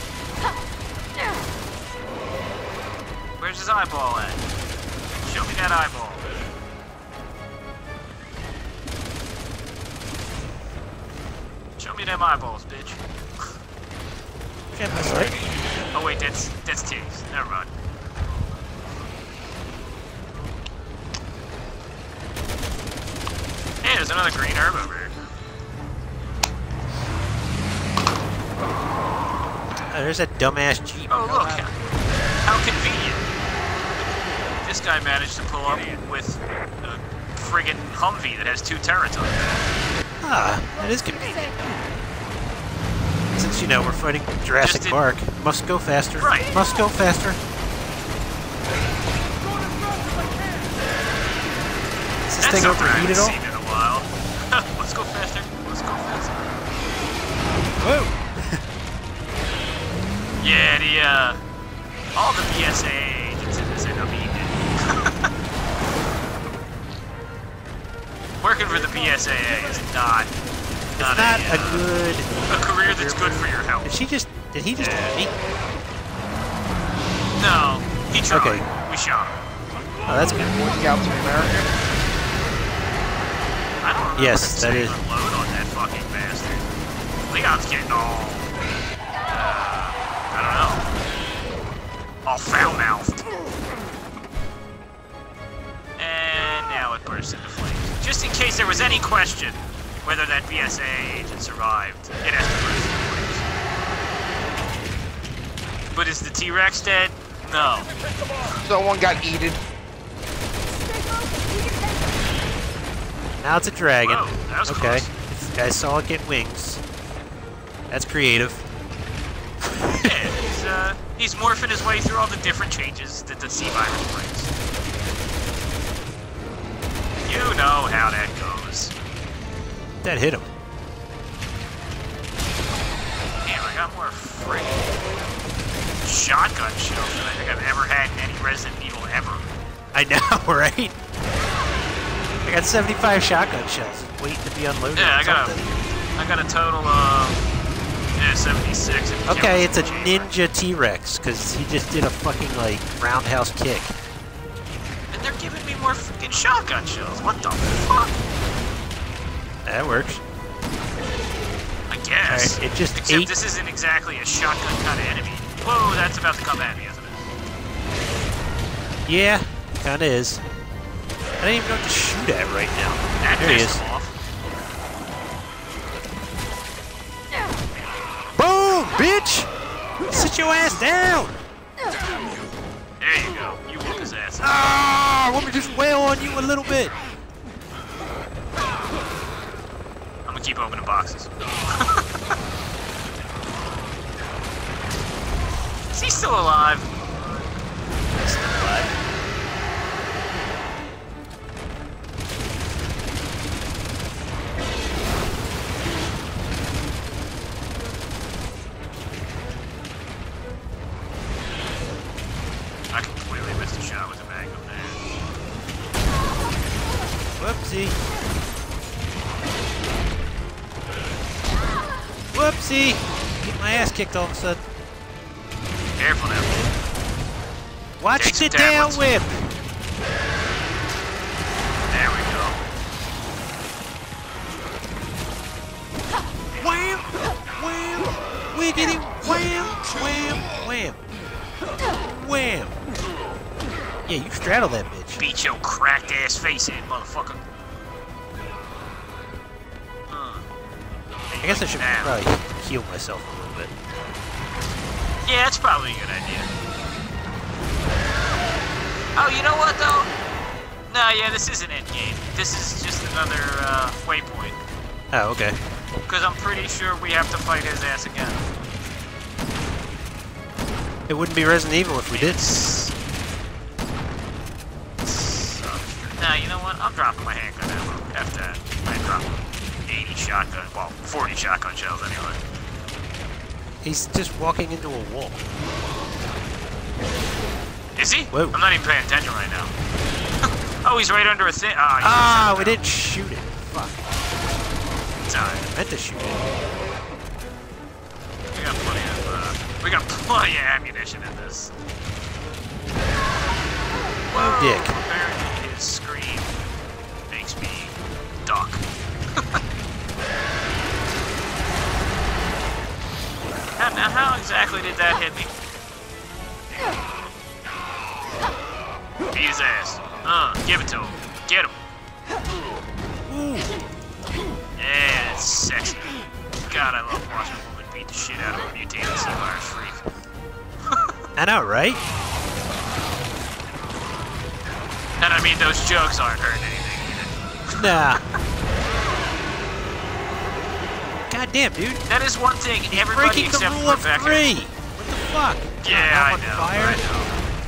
Where's his eyeball at? Show me that eyeball. Show me them eyeballs, bitch. Okay, that's right. Oh wait, that's that's titties. Never mind. Hey, there's another green herb over here. Oh, there's that dumbass Jeep. Oh, look. How convenient. This guy managed to pull up with a friggin' Humvee that has two turrets on it. Ah, that is convenient. Since, you know, we're fighting Jurassic Just did- Park, must go faster. Right. Must go faster. Is this That's thing something I overheated haven't all? seen in a while. Let's go faster. Let's go faster. Whoa! Yeah, the, uh, all the B S A agents in this end up eating it. Working for the B S A A is not, not, It's not a, a uh, good... a career that's good for your health. Did she just... Did he just... Yeah. He, No, he tried. Okay. We shot him. oh, that's good. Boy Scouts of America. I don't remember Yes, if that they is- unload on that fucking bastard. Leon's getting all, uh, I don't know, all foul-mouthed. And now it bursts into flames. Just in case there was any question whether that B S A agent survived, it has to burst into flames. But is the T-Rex dead? No. Someone got eaten. Now it's a dragon. Whoa, that was okay. close. If you guys saw it get wings. That's creative. Yeah, he's, uh, he's morphing his way through all the different changes that the C-Virus brings. You know how that goes. That hit him. Damn, I got more friggin' shotgun shells than I think I've ever had in any Resident Evil ever. I know, right? I got seventy-five shotgun shells waiting to be unloaded. Yeah, or I got a, something. I got a total of, yeah, seventy-six. if you count Okay, the it's a chain. ninja T-Rex, because he just did a fucking, like, roundhouse kick. And they're giving me more freaking shotgun shells. What the fuck? That works. I guess. Alright, it just Except ate- this isn't exactly a shotgun kind of enemy. Whoa, that's about to come at me, isn't it? Yeah, kinda is. I don't even know what to shoot at right now. That There he pissed is. him off. Boom, bitch! Sit your ass down! There you go. You whoop his ass. Ah, let me just wail on you a little bit. I'm gonna keep opening boxes. Is he still alive? Still alive. I completely missed a shot with a magnum there. Whoopsie. Whoopsie! Get my ass kicked all of a sudden. Careful now. Watch Take the some down tablets. whip! There we go. Wham! Wham! Wiggity! Wham! Wham! Wham! Wham! Yeah, you straddle that bitch. Beat your cracked ass face in, motherfucker. Huh. I guess I should Now. probably heal myself a little bit. Yeah, that's probably a good idea. Oh, you know what though? No, yeah, this isn't endgame. This is just another uh, waypoint. Oh, okay. Because I'm pretty sure we have to fight his ass again. It wouldn't be Resident Evil if we did. Nah, you know what? I'm dropping my handgun ammo after that. I dropped eighty shotgun, well, forty shotgun shells anyway. He's just walking into a wall. Is he? Whoa. I'm not even paying attention right now. Oh, he's right under a thing. Ah, he's Ah, upside we down. didn't shoot it. Fuck. It's alright. I meant to shoot it. We got plenty of, uh, we got plenty of ammunition in this. Oh, dick. Apparently his scream makes me duck. Now, now, how exactly did that hit me? Beat his ass. Uh, give it to him. Get him. Ooh. Yeah, it's sexy. God, I love watching a woman beat the shit out of a mutated sea virus freak. I know, right? And I mean, those jokes aren't hurting anything either. Nah. God damn, dude. That is one thing everybody Breaking the except rule of Rebecca. three. What the fuck? Yeah, God, I I'm know. on fire. I know.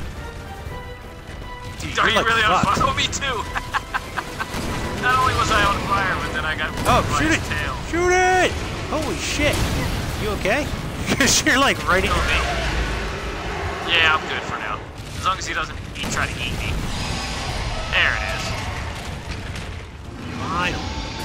Dude, Are you're you like really on fucked. fire? Oh, me too. Not only was I on fire, but then I got Oh, by shoot his it! tail. Shoot it! Holy shit! You okay? Because you're like right in. Oh, me? Yeah, I'm good for now. As long as he doesn't eat, try to eat me. There it is. Fine.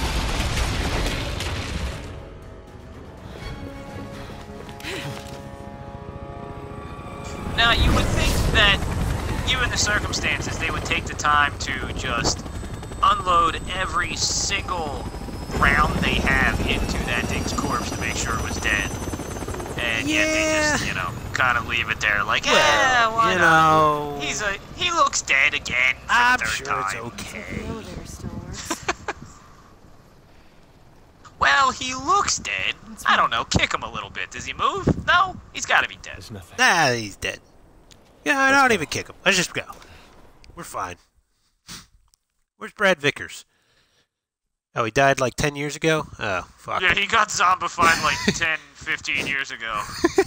Now, you would think that, given the circumstances, they would take the time to just unload every single round they have into that thing's corpse to make sure it was dead. And yet they just, you know, kind of leave it there like, yeah, Well, why you not? know, He's a, he looks dead again for I'm the third sure time. it's okay. The elevator still works. Well, he looks dead. I don't know, kick him a little bit. Does he move? No? He's gotta be dead. There's nothing. Nah, he's dead. Yeah, I don't even kick him. Let's just go. We're fine. Where's Brad Vickers? Oh, he died like ten years ago? Oh, fuck. Yeah, he got zombified like ten, fifteen years ago.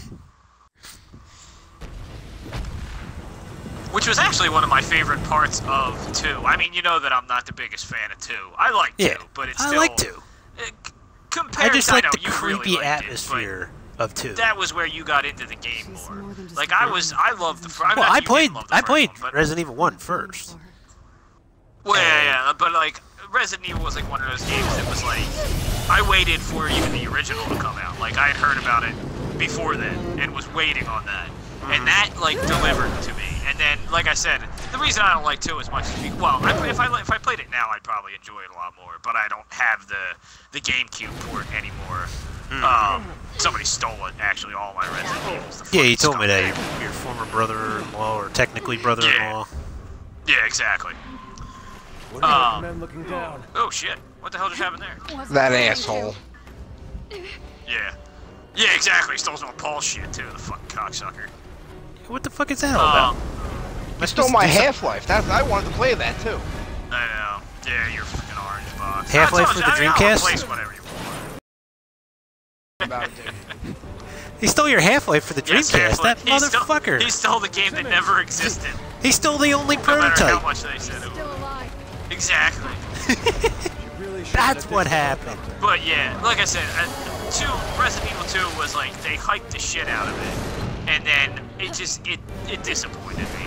Which was actually one of my favorite parts of two. I mean, you know that I'm not the biggest fan of two. I like Yeah, two, but it's I still... like two. Uh, c- compared I just to, like I know, the you creepy really liked atmosphere of two. It, but that was where you got into the game She's more. more than just Like, a I girl. was... I loved the... fir- I'm Well, not I you played. didn't love the I first played one, but, Resident Evil one first. Well, yeah, yeah, but like Resident Evil was like one of those games that was like I waited for even the original to come out. Like I had heard about it before then and was waiting on that, and that like delivered to me. And then, like I said, the reason I don't like two as much is because, well, I, if I if I played it now, I'd probably enjoy it a lot more. But I don't have the the GameCube port anymore. Um, somebody stole it. Actually, all my Resident Evils. The Yeah, you fucking told me that scumbag. your, your former brother-in-law, or technically brother-in-law. Yeah, exactly. What are Um, the men looking down? Oh shit! What the hell just happened there? Wasn't That planning asshole. to. Yeah. Yeah, exactly. Stole some of Paul's shit too, the fucking cocksucker. What the fuck is that all about? Um, Am I You supposed stole to my do something- Half-Life. That's I wanted to play that too. I know. Yeah, you're fucking orange box. Half-Life I told for you, the I mean, I'll Dreamcast? replace whatever you want. About it, dude. He stole your Half-Life for the Yes, Dreamcast. Half-Life. That He stole- motherfucker. He stole the game that never existed. He stole the only No matter how prototype. much they said it would. Still alive. Exactly. You really should That's have what this happened. helicopter. But yeah, like I said, uh, two Resident Evil two was like they hyped the shit out of it, and then it just it it disappointed me.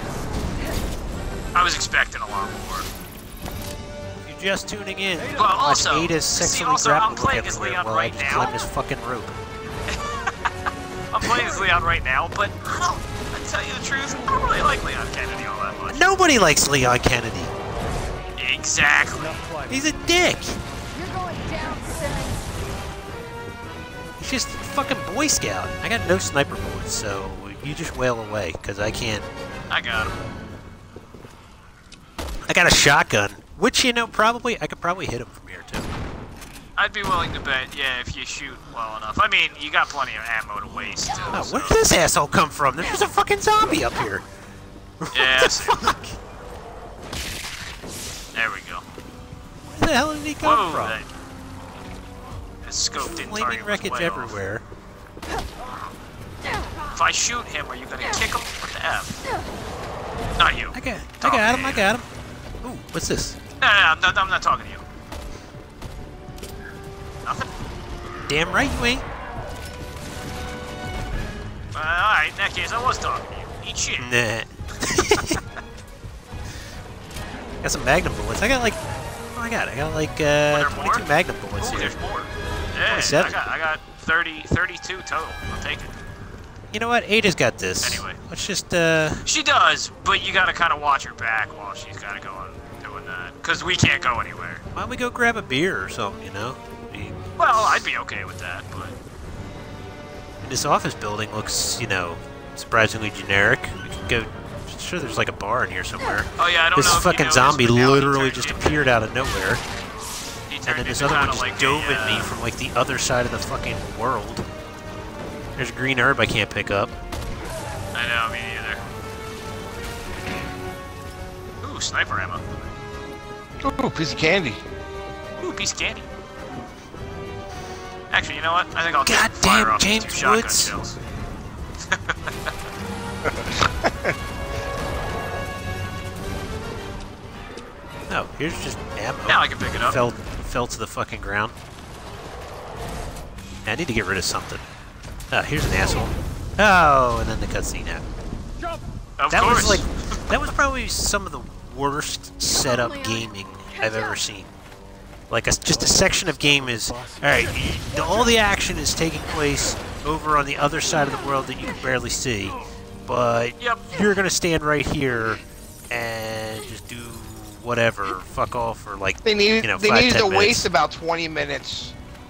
I was expecting a lot more. If you're just tuning in, Well, watch also, Ada's see, sexually also, I'm grapple playing as everywhere Leon while I right just now. climb this fucking rope. I'm playing as Leon right now, but I don't. I tell you the truth, I don't really like Leon Kennedy all that much. Nobody likes Leon Kennedy. Exactly. Enough climbing. He's a dick. You're going down, Simmons. He's just a fucking Boy Scout. I got no sniper bullets, so you just wail away, because I can't. I got him. I got a shotgun, which, you know, probably, I could probably hit him from here, too. I'd be willing to bet, yeah, if you shoot well enough. I mean, you got plenty of ammo to waste, too. Oh, so. where did this asshole come from? There's just a fucking zombie up here. Yeah, I What the see. fuck? There we go. Where the hell did he come Whoa, from? that, that scope didn't Flaming target was wreckage way off. everywhere. If I shoot him, are you gonna kick him? What the F? Not you. I got, I got him, I got him. Ooh, what's this? No, no, no, I'm not, I'm not talking to you. Nothing? Damn right you ain't. Uh, Alright, in that case, I was talking to you. Eat shit. Nah. Got some Magnum bullets. I got like, oh my god, I got like uh, there twenty-two more? Magnum bullets Oh, here. there's more. Yeah, twenty-seven. I got, I got thirty, thirty-two total. I'll take it. You know what? Ada's got this. Anyway. Let's just, uh... She does, but you gotta kind of watch her back while she's gotta go on doing that. Because we can't go anywhere. why don't we go grab a beer or something, you know? I mean, Well, I'd be okay with that, but... this office building looks, you know, surprisingly generic. We could go... I'm sure there's like a bar in here somewhere. Oh yeah, I don't This know if fucking you noticed, zombie but now he literally turned just into- appeared out of nowhere. He turned then this into other one kinda just like dove a, at me uh, from like the other side of the fucking world. There's a green herb I can't pick up. I know, me neither. Ooh, sniper ammo. Ooh, piece of candy. Ooh, piece of candy. Actually, you know what? I think I'll God just fire damn, off James two shotgun Woods. shells. No, here's just ammo. Now I can pick it up. Fell, fell to the fucking ground. I need to get rid of something. Oh, here's an asshole. Oh, and then the cutscene happened. Of That course. was like, that was probably some of the worst setup gaming I've ever seen. Like, a, just a section of game is, alright, the, all the action is taking place over on the other side of the world that you can barely see, but Yep. you're gonna stand right here and just do whatever, fuck off for like, They needed you know, they five, needed ten to minutes. waste about twenty minutes.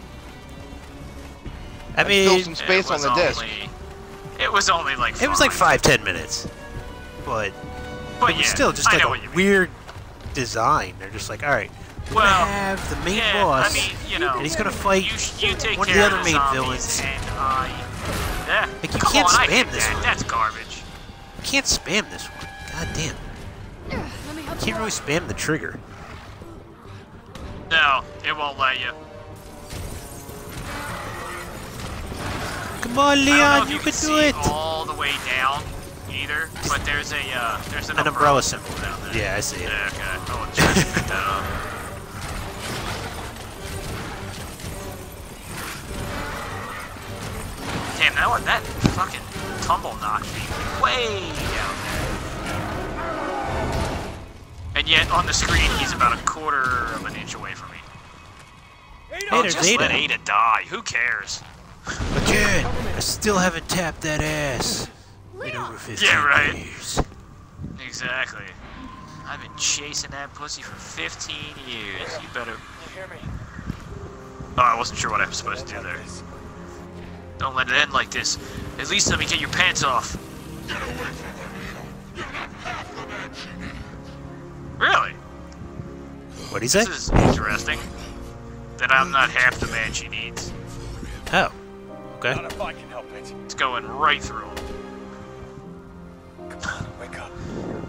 I and fill mean, some It space on was the disc. only- It was only like it was like five. five, ten minutes, but But it was yeah, still just I like know a what you mean. weird design. They're just like, alright, we're Well, gonna have the main yeah, boss, I mean, you know, and he's gonna fight you, sh- you take one of care the other main zombies villains. And I, yeah. Like, you Come can't on, I spam hate this that. one. That's garbage. You can't spam this one. God damn. Let me help Can't you really out. spam the trigger. No, it won't let you. Come on, I don't know Leon, if you, you can can do see it! all the way down either, but there's a uh, there's an, An umbrella symbol. down there. Yeah, I see it. Yeah, okay. Oh, just pick that up. Damn, that one, that fucking tumble knocked me way down there. And yet on the screen he's about a quarter of an inch away from me. Hey, Oh, there's just Ada. let Ada die. Who cares? Again, I still haven't tapped that ass. In over fifteen Yeah, right. years. Exactly. I've been chasing that pussy for fifteen years. You better. Hear me. Oh, I wasn't sure what I was supposed to do there. Don't let it end like this. At least let me get your pants off. Really? What'd he say? This is interesting. That I'm not half the man she needs. Oh. Okay. Not if I can help it. It's going right through him. Come on, wake up.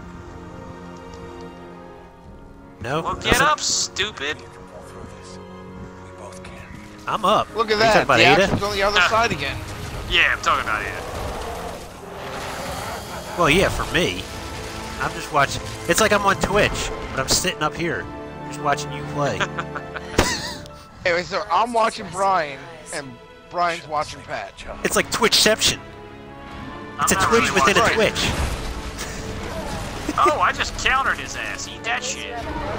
No? Well, get nothing? up, stupid. You can pull through this. We both can. I'm up. Look at Are you talking that. about The Ada? action's on the other Ah. side again. Yeah, I'm talking about it. Well, yeah, for me. I'm just watching. It's like I'm on Twitch, but I'm sitting up here, just watching you play. Anyway, so I'm watching Brian, and Brian's watching Pat. It's like Twitchception. It's a I'm not Twitch really within a watching. Twitch. Oh, I just countered his ass. Eat that shit.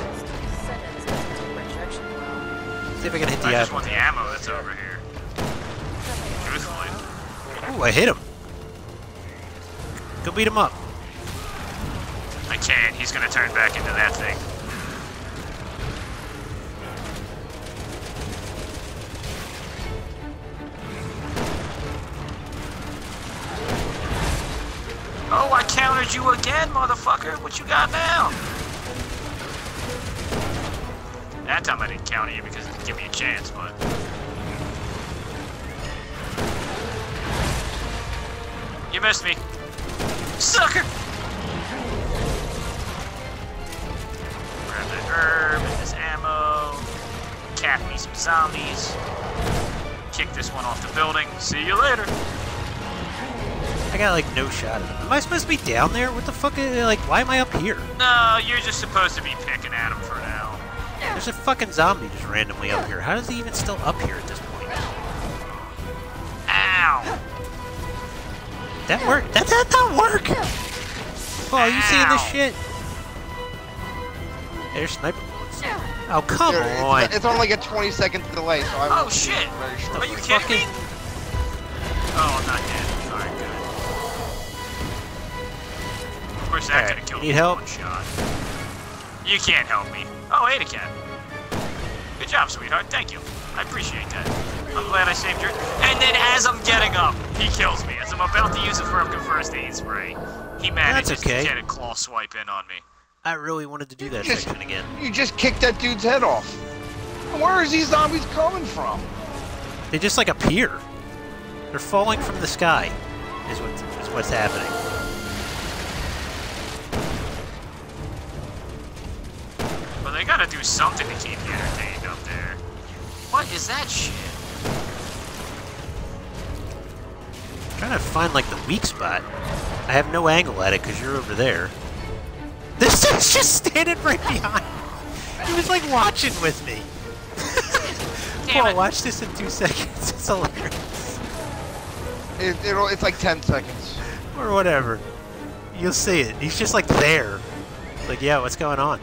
See if I can hit I the just apple. want the ammo that's over here. Truthfully. Ooh, I hit him. Go beat him up. I can't. He's gonna turn back into that thing. Oh, I countered you again, motherfucker. What you got now? That time I didn't counter you because it didn't give me a chance, but... You missed me. Sucker! Grab that herb and this ammo. Cap me some zombies. Kick this one off the building. See you later. I got like no shot at him. Am I supposed to be down there? What the fuck? Is, like, why am I up here? No, you're just supposed to be picking at him for now. There's a fucking zombie just randomly up here. How is he even still up here at this point? Ow! That work? That that don't work. Oh, you seeing this Ow. shit? There's sniper bullets. Oh come There- it's- on! It's, on like a twenty second delay, so I Oh won't be shit! very sure. Are you kidding me? fucking- Oh, I'm not dead. Alright, good. Of course, that Alright, could have killed you me need in help? one shot. You can't help me. Oh, Ada can. Good job, sweetheart. Thank you. I appreciate that. I'm glad I saved your... And then as I'm getting up, he kills me. As I'm about to use a Firmkin first aid spray, he manages That's okay. to get a claw swipe in on me. I really wanted to do that Just- section again. You just kicked that dude's head off. Where is these zombies coming from? They just like appear. They're falling from the sky, is what is what's happening. Well, they gotta do something to keep you entertained up there. What is that shit? I'm trying to find like the weak spot. I have no angle at it because you're over there. This dude's just standing right behind me. He was like watching with me. Damn Paul, it. watch this in two seconds. It's hilarious. It, it'll, it's like ten seconds. Or whatever. You'll see it. He's just like there. It's like, yeah, what's going on?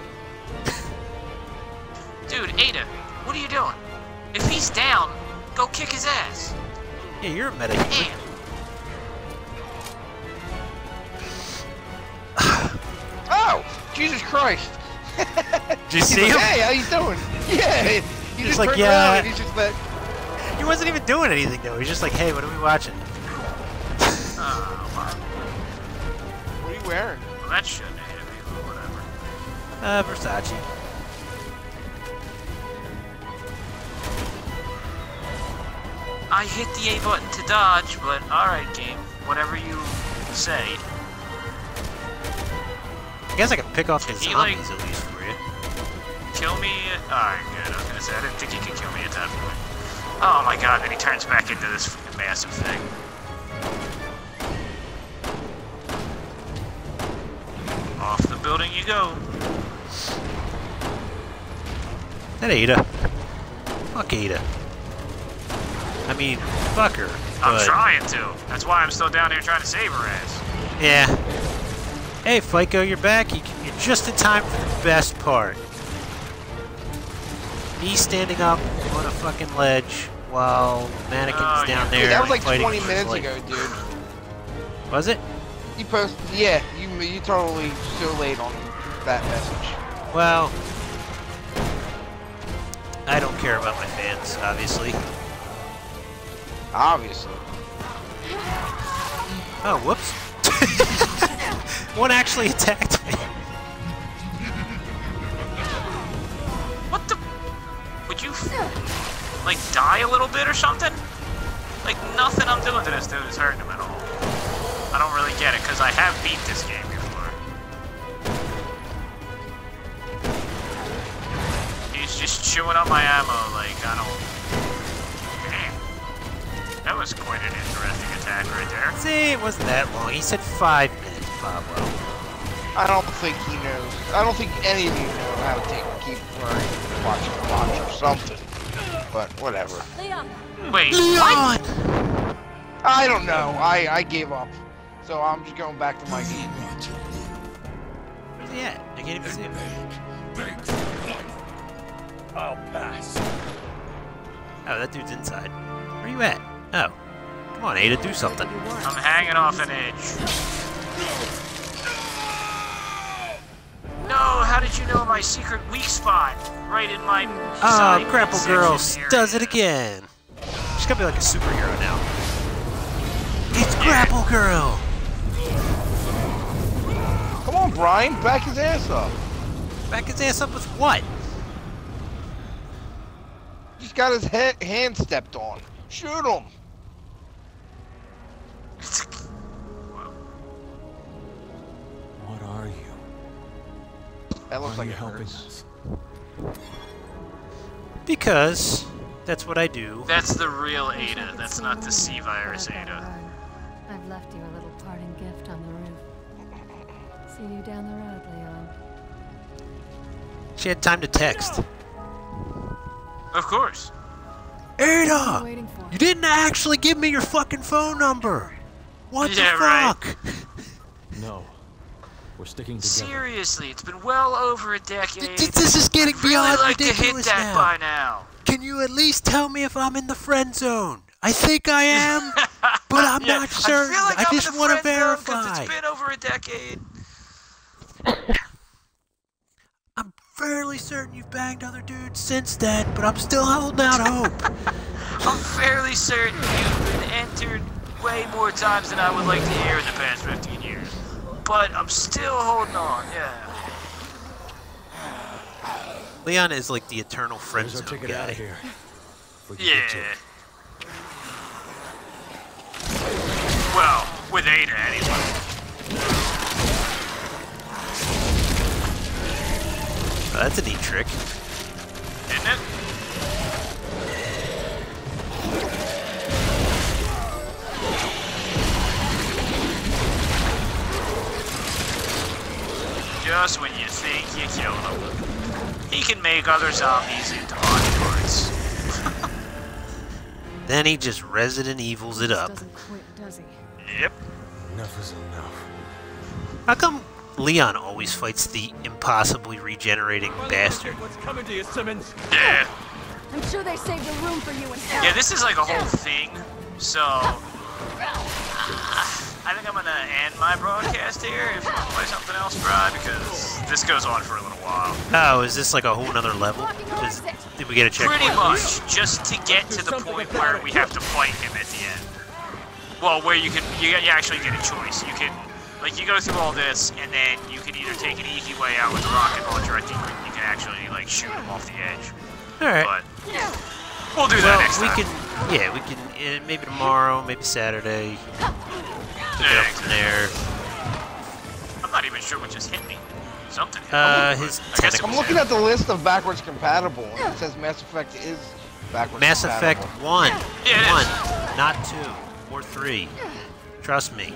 Dude, Ada, what are you doing? If he's down, go kick his ass. Yeah, you're a meta. Damn. Oh, Jesus Christ! Did you He's see like, him? hey, how you doing? Yeah, he He's just like, turned yeah. around and he's just like, He wasn't even doing anything though. He's just like, hey, what are we watching? Oh, my. what are you wearing? Well, that shouldn't have hit me, but whatever. Uh, Versace. I hit the A button to dodge, but alright, game. Whatever you say. I guess I can pick off the He, like- zombies at least for you. Kill me. Alright, good. I was gonna say, I didn't think he could kill me at that point. Oh my god, then he turns back into this freaking massive thing. Off the building you go. That Ada. Fuck Ada. I mean, fuck her. I'm but- trying to. That's why I'm still down here trying to save her ass. Yeah. Hey, FICO, you're back. You, you're just in time for the best part. Me standing up on a fucking ledge while Mannequin's Oh, down yeah. there. Dude, that was like fighting twenty for his minutes life. ago, dude. Was it? You posted, yeah, you you totally so late on that message. Well, I don't care about my fans, obviously. Obviously. Oh, whoops. One actually attacked me. What the? Would you, like, die a little bit or something? Like, nothing I'm doing to this dude is hurting him at all. I don't really get it, because I have beat this game before. He's just chewing up my ammo, like, I don't... Damn. That was quite an interesting attack right there. See, it wasn't that long. He said five minutes, Pablo. I don't think he knows. I don't think any of you know how to take keep learning, watching the watch or something. But whatever. Leon, Wait, Leon! I don't know. I I gave up. So I'm just going back to my game. Where's he at? I can't even see him. I'll pass. Oh, that dude's inside. Where are you at? Oh. Come on, Ada, do something. I'm hanging off an edge. No, how did you know my secret weak spot? Right in my Ah, side Grapple Girl midsection area. does it again. She's gonna be like a superhero now. It's Grapple Girl! Come on, Brian, back his ass up. Back his ass up with what? He's got his head, hand stepped on. Shoot him. What are you? That looks Why are like you it helping hurts. us? Because that's what I do. That's the real Ada. That's not the C-Virus Ada. I've left you a little parting gift on the roof. See you down the road, Leon. She had time to text. Of course. What are you Ada! waiting for? You didn't actually give me your fucking phone number! What Yeah, the right. fuck? No. We're sticking together. Seriously, it's been well over a decade. Th- This is getting I'd really beyond like to hit ridiculous that now. by now. Can you at least tell me if I'm in the friend zone? I think I am, but I'm Yeah, not certain. I, feel like I I'm just in the want to friend zone 'cause verify. It's been over a decade. I'm fairly certain you've banged other dudes since then, but I'm still holding out hope. I'm fairly certain you've been entered way more times than I would like to hear in the past fifteen years. But I'm still holding on, yeah. Leon is like the eternal friend There's our zone ticket out guy. of here. If we can Yeah. get to it. Well, with Ada anyway. Oh, that's a neat trick. Isn't it? Just when you think you killed him, he can make other zombies into bodyguards. Then he just Resident Evils it up. Doesn't quit, does he? Yep. Enough is enough. How come Leon always fights the impossibly regenerating bastard? What's coming to you, Simmons? Yeah. I'm sure they saved a room for you in hell. Yeah, this is like a whole thing. So, I think I'm gonna end my broadcast here if you want to play something else, Bri, because this goes on for a little while. Oh, is this like a whole nother level? Is, did we get a checkpoint? Pretty much, just to get to the point where we have to fight him at the end. Well, where you can, you, you actually get a choice. You can, like, you go through all this, and then you can either take an easy way out with the rocket launcher, or you can, you can actually, like, shoot him off the edge. Alright. But, we'll do that Well, next we time. can, yeah, we can, uh, maybe tomorrow, maybe Saturday. Pick it Yeah, up from there. I'm not even sure what just hit me. Something hit me. Uh, his I guess it tentacle. I'm was looking him. at the list of backwards compatible, and it says Mass Effect is backwards Mass Effect compatible. one. Yeah, it one, is. not two or three. Trust me.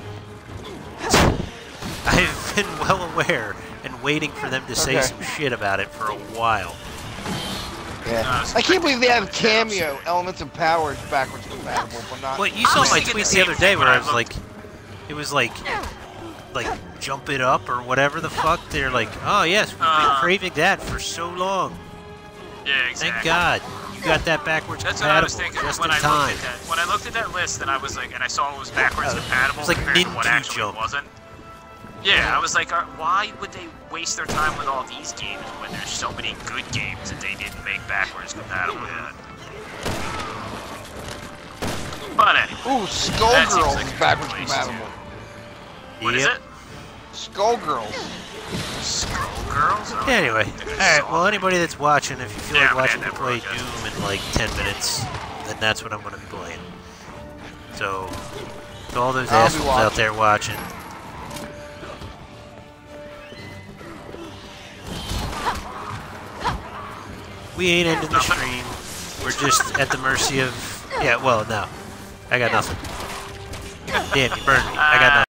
I've been well aware and waiting for them to say Okay. some shit about it for a while. Yeah. Uh, it's I can't believe they have like- cameo elements and powers backwards compatible, but not. Well, you I saw was my thinking tweet the the same other thing day when where I I was like, looked. it was like, like jump it up or whatever the fuck. They're like, oh yes, we've been Uh, craving that for so long. Yeah, exactly. Thank God you got that backwards That's what I was compatible thinking just when in I time. looked at that. When I looked at that list, and I was like, and I saw it was backwards Uh, compatible it's like compared to what Ninja actually Jump. wasn't. Yeah, I was like, uh, why would they waste their time with all these games when there's so many good games that they didn't make backwards compatible yet? But anyway, Ooh, That seems Skullgirls like is a backwards good place compatible. what is Yep. it? Skullgirls. Skullgirls? Oh, Anyway, I think I alright, saw well that. anybody that's watching, if you feel Yeah, like I'm gonna watching me end that play broadcast. Doom in like ten minutes, then that's what I'm going to be playing. So, to all those I'll be assholes out watching. there watching, we ain't ending the stream. We're just at the mercy of... Yeah, well, no. I got nothing. Damn, you burned me. I got nothing.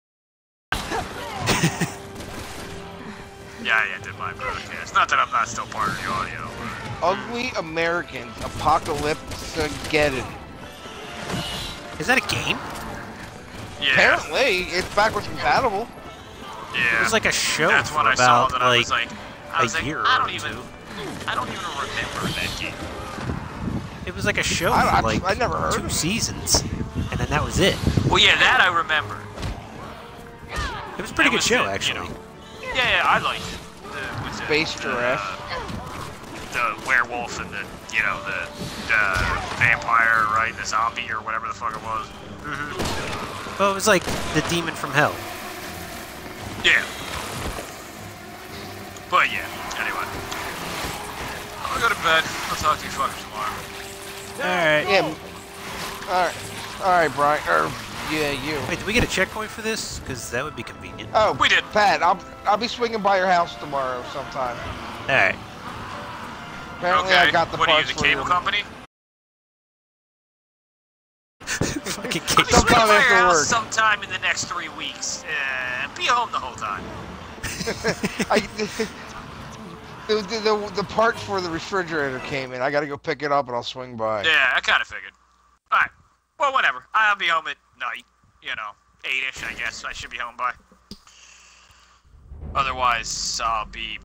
Yeah, I ended my broadcast. Not that I'm not still part of the audio. But Ugly Americans. Apocalypse-geddon. Is that a game? yeah, Apparently, it's backwards compatible. yeah. It was like a show That's for what I saw. about That I like, was like, I a was like, year I or don't even, two. I don't even remember that game. Oh, It was like a show I- I- for like I never heard two of it. seasons, and then that was it. Well, yeah, that I remember. It was a pretty That good was show, the- you actually. know, Yeah, yeah, I liked it. The, what's it, Space the, Giraffe. The werewolf and the, you know, the, the vampire, right? The zombie or whatever the fuck it was. Well, it was like the demon from hell. Yeah. But yeah, anyway. I'll go to bed. I'll talk to you fuckers tomorrow. All right. Yeah. All right. All right, Brian. Er, yeah, you. Wait, did we get a checkpoint for this? Because that would be convenient. Oh, We did. Pat, I'll I'll be swinging by your house tomorrow sometime. All right. Apparently, okay. I got the what are you, parts the for cable your- company? Fucking I'll be cake. Sometime swinging by your after house work. sometime in the next three weeks. Uh, be home the whole time. I, the, the, the, the part for the refrigerator came in. I gotta go pick it up and I'll swing by. Yeah, I kind of figured. All right. Well, whatever. I'll be home at night. You know, eight-ish, I guess. I should be home by. Otherwise, I'll be